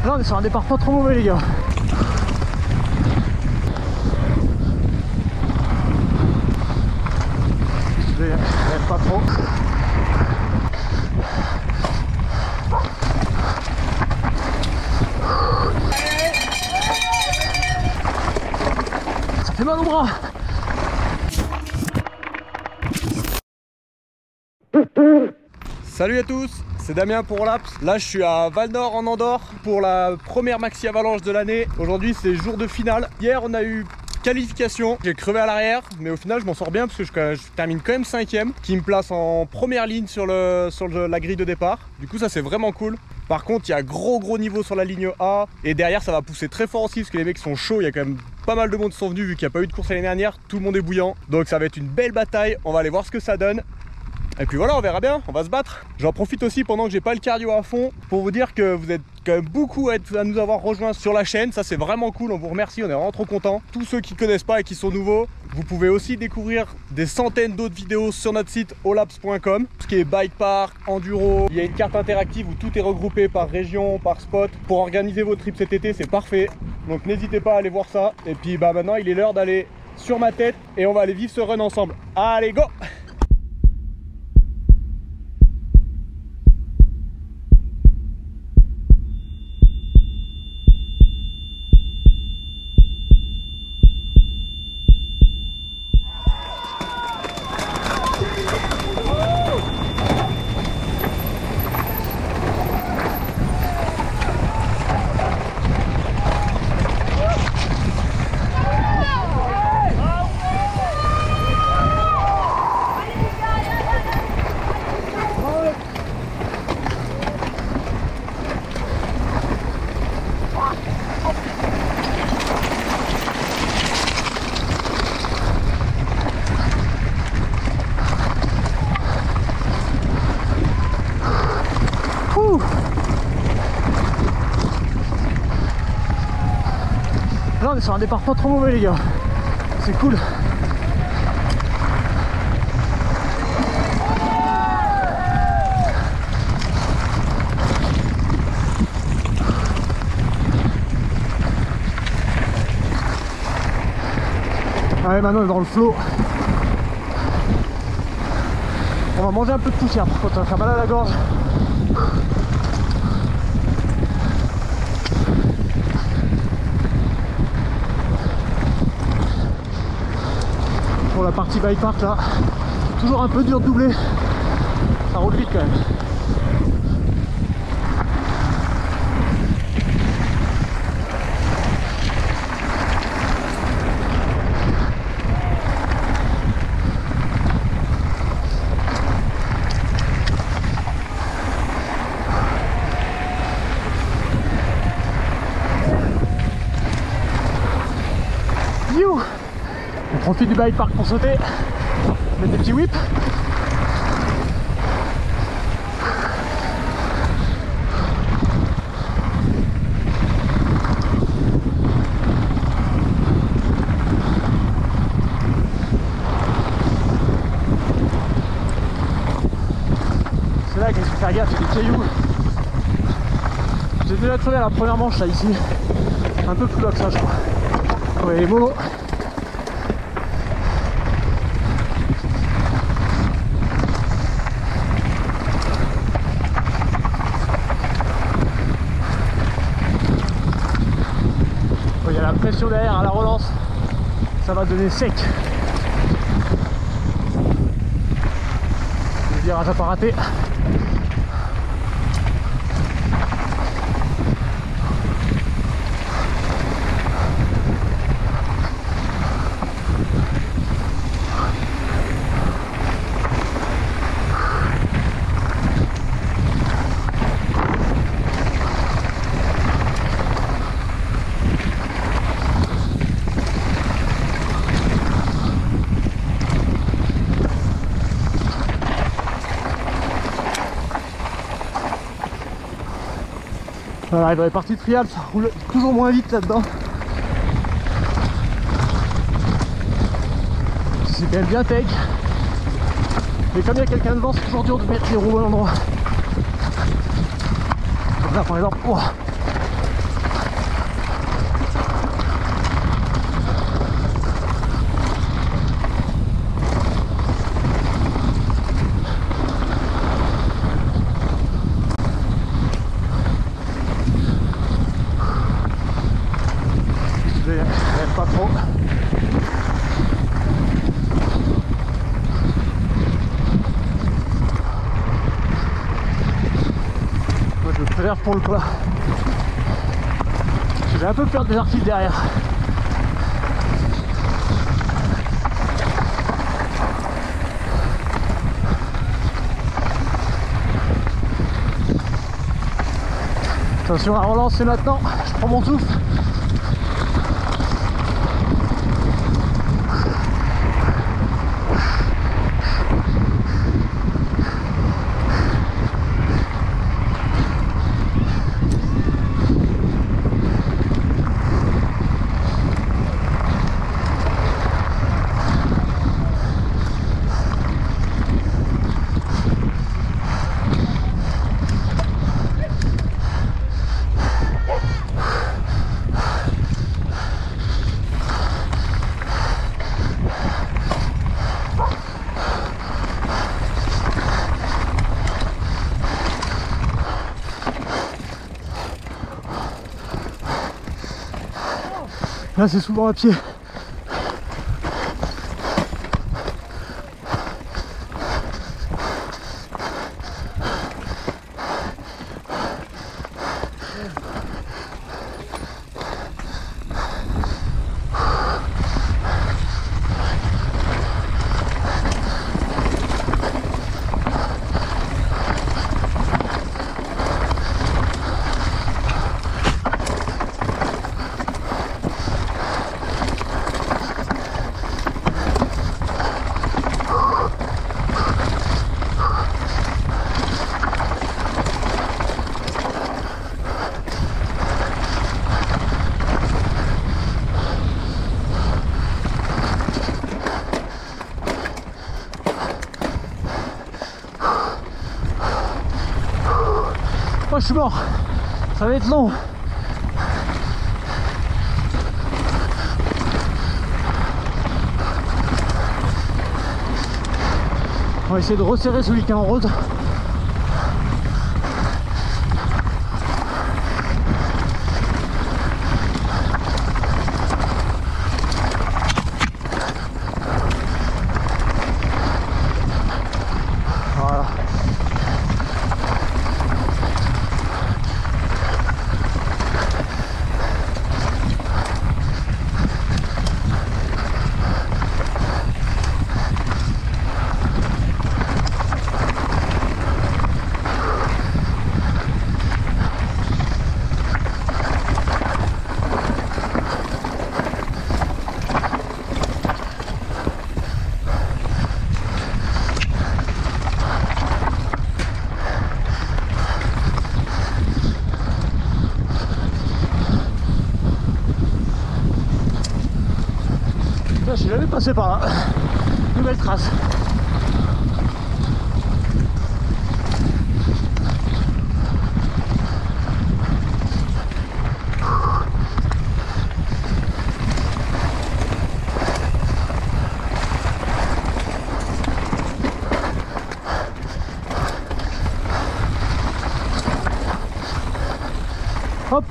Là on est sur un départ pas trop mauvais les gars. J'aime pas trop. Ça fait mal au bras. Salut à tous, c'est Damien pour Laps. Là je suis à Val d'Or en Andorre pour la première maxi avalanche de l'année. Aujourd'hui c'est jour de finale. Hier on a eu qualification, j'ai crevé à l'arrière mais au final je m'en sors bien parce que je termine quand même 5ème, qui me place en première ligne sur la grille de départ. Du coup ça c'est vraiment cool. Par contre il y a gros niveau sur la ligne A et derrière ça va pousser très fort aussi parce que les mecs sont chauds. Il y a quand même pas mal de monde qui sont venus vu qu'il n'y a pas eu de course l'année dernière. Tout le monde est bouillant, donc ça va être une belle bataille. On va aller voir ce que ça donne. Et puis voilà, on verra bien, on va se battre. J'en profite aussi pendant que j'ai pas le cardio à fond pour vous dire que vous êtes quand même beaucoup à nous avoir rejoints sur la chaîne. Ça c'est vraiment cool, on vous remercie, on est vraiment trop contents. Tous ceux qui connaissent pas et qui sont nouveaux, vous pouvez aussi découvrir des centaines d'autres vidéos sur notre site olaps.com. Ce qui est bike park, enduro, il y a une carte interactive où tout est regroupé par région, par spot. Pour organiser vos trips cet été, c'est parfait. Donc n'hésitez pas à aller voir ça. Et puis bah maintenant il est l'heure d'aller sur ma tête et on va aller vivre ce run ensemble. Allez go! Là on est sur un départ pas trop mauvais les gars. C'est cool. Ouais, maintenant on est dans le flow. On va manger un peu de poussière par contre, ça va faire mal à la gorge. Pour la partie bike park là, toujours un peu dur de doubler. Ça roule vite quand même. On profite du bike park pour sauter, mettre des petits whips. C'est là qu'il faut faire gaffe, il y a des cailloux. J'ai déjà crevé à la première manche là ici, un peu plus bas que ça je crois. Ouais, mollo. Il y a la pression derrière à la relance, ça va donner sec. Le virage à pas rater. Voilà, dans les parties de trial, ça roule toujours moins vite là-dedans. C'est quand même bien tech. Mais comme il y a quelqu'un devant, c'est toujours dur de mettre les roues à l'endroit. Donc là, par exemple, oh, trop. Moi je préfère pour le plat. J'ai un peu peur des articles derrière. Attention à relancer maintenant, je prends mon souffle. Là c'est souvent à pied. Oh, je suis mort, ça va être long. On va essayer de resserrer celui qui est en rose. Voilà. Je suis jamais passé par là. Nouvelle trace. Hop.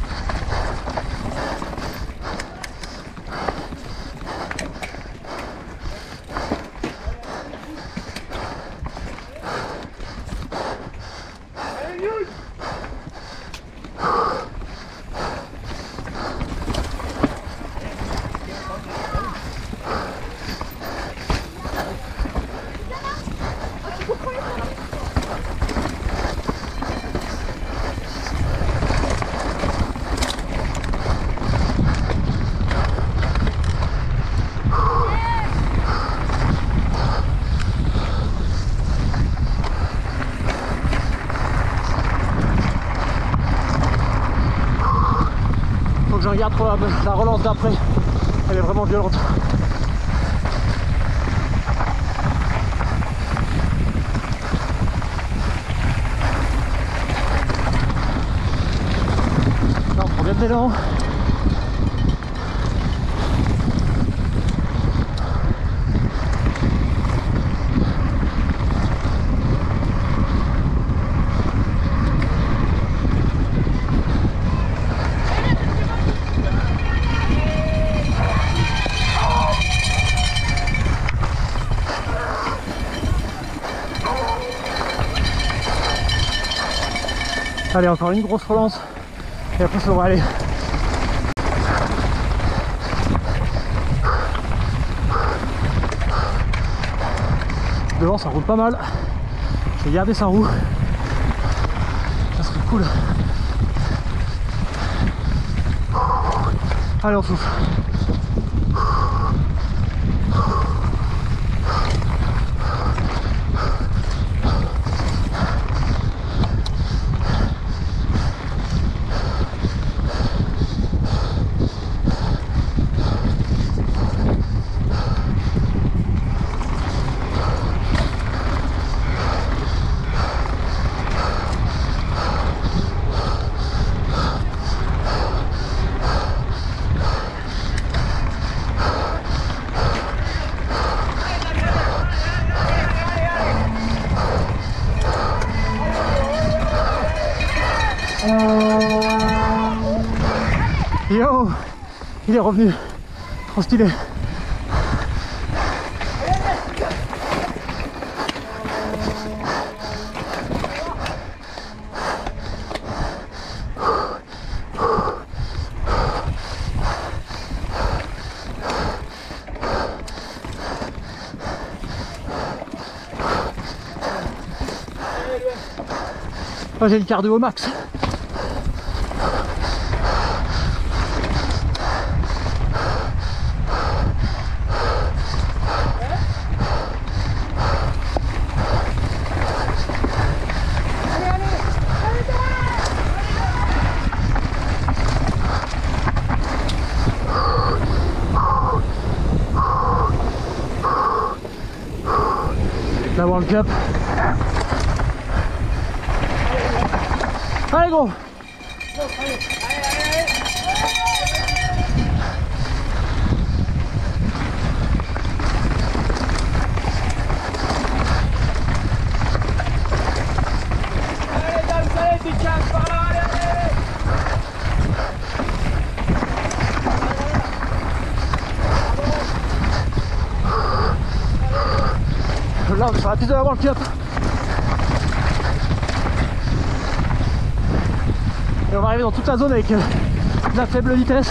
Je regarde pour la relance d'après, elle est vraiment violente. Là on prend bien de l'élan. Allez, encore une grosse relance. Et après ça devrait aller. Devant ça roule pas mal. Je vais garder sa roue. Ça serait cool. Allez, on souffle. Yo, il est revenu, trop stylé. Moi j'ai le cardio au max. La World Cup. Allez gros. Là on est sur la piste de la World Cup. Et on va arriver dans toute la zone avec de la faible vitesse.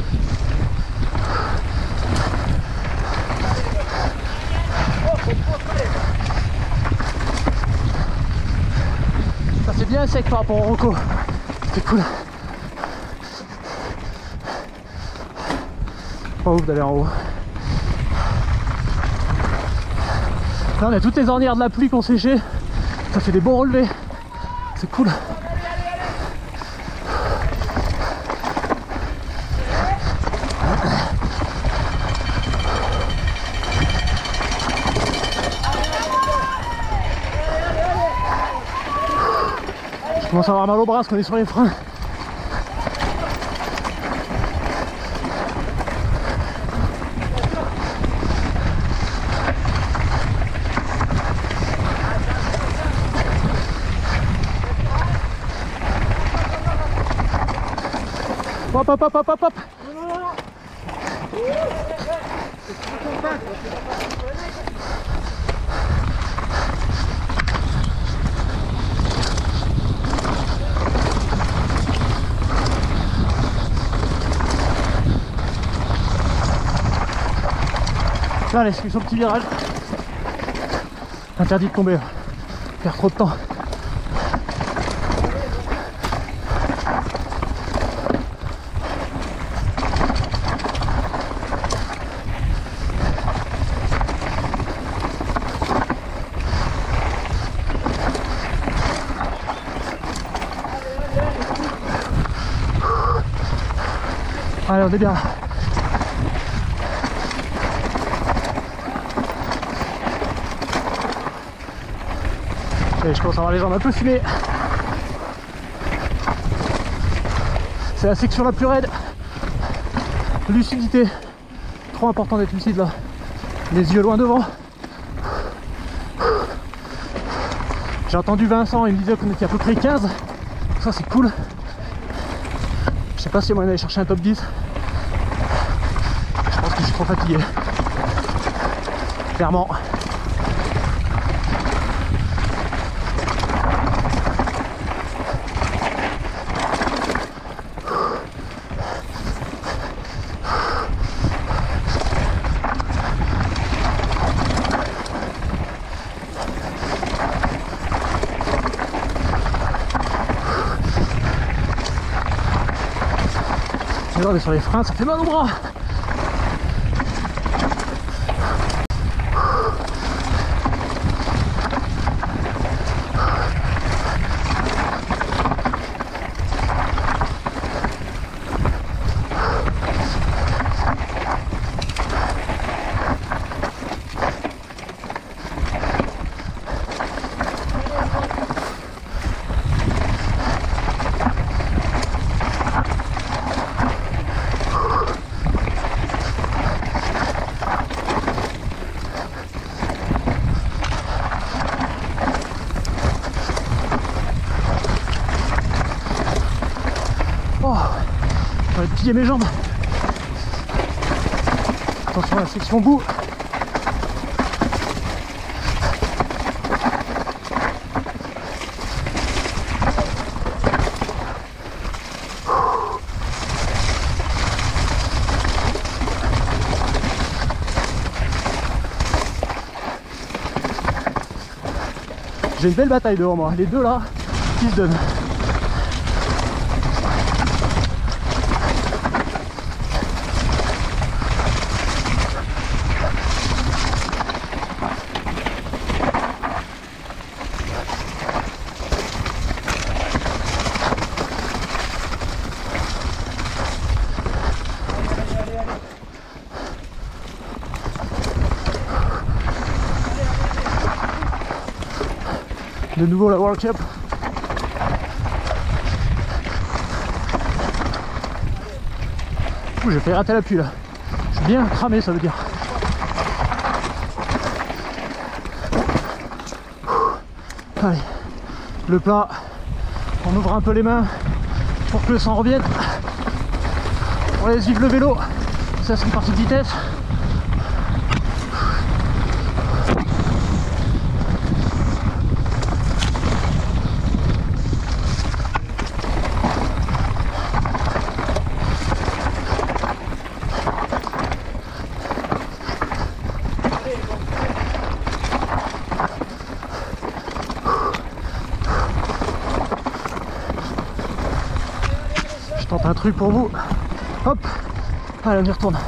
Ça c'est bien sec par rapport au Rocco. C'est cool. Pas ouf d'aller en haut. Là on a toutes les ornières de la pluie qui ont séché. Ça fait des bons relevés. C'est cool. Je commence à avoir mal au bras parce qu'on est sur les freins. Hop hop hop hop hop hop. Allez, sur le petit virage. Interdit de tomber, faire trop de temps. Allez, on est bien. Et je commence à avoir les jambes un peu fumées. C'est la section la plus raide. Lucidité. Trop important d'être lucide là. Les yeux loin devant. J'ai entendu Vincent, il me disait qu'on était à peu près 15. Ça c'est cool. Je sais pas si moi d'aller chercher un top 10. Je pense que je suis trop fatigué. Clairement. Et là on est sur les freins, ça fait mal au bras. Je vais piller mes jambes. Attention à la section bout. J'ai une belle bataille devant moi. Les deux là, qui se donnent. De nouveau la World Cup. Ouh, j'ai fait rater l'appui là. Je suis bien cramé, ça veut dire. Allez, le plat. On ouvre un peu les mains pour que le sang revienne. On laisse vivre le vélo. Ça c'est une partie de vitesse. Je tente un truc pour vous. Hop. Allez, on y retourne.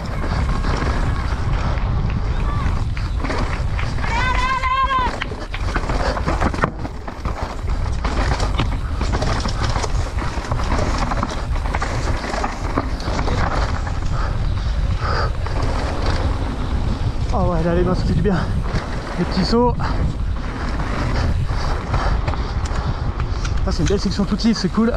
Oh ouais, là les mains ça fait du bien. Les petits sauts. Ah, c'est une belle section toute lisse, c'est cool.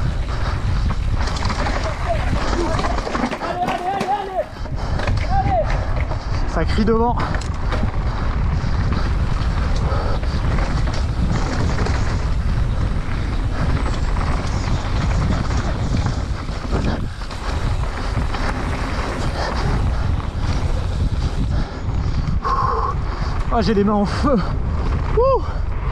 Ça crie devant. Ah, j'ai les mains en feu. Ouh.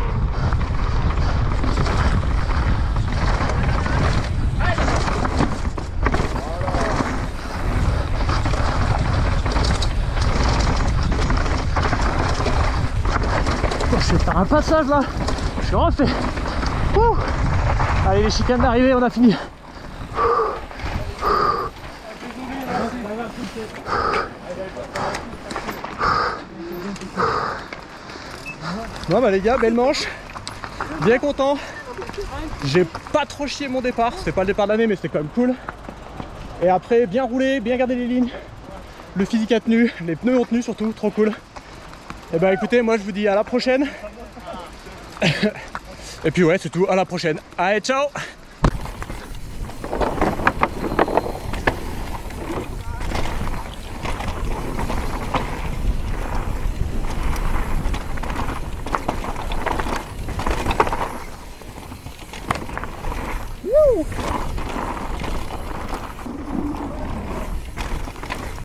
Je vais faire un passage là. Je suis refait. Ouh. Allez, les chicanes d'arrivée, on a fini. Bon bah les gars, belle manche. Bien content. J'ai pas trop chié mon départ. C'était pas le départ de l'année mais c'était quand même cool. Et après bien roulé, bien gardé les lignes. Le physique a tenu, les pneus ont tenu surtout, trop cool. Et bah écoutez, moi je vous dis à la prochaine. Et puis ouais, c'est tout, à la prochaine. Allez, ciao! Woo!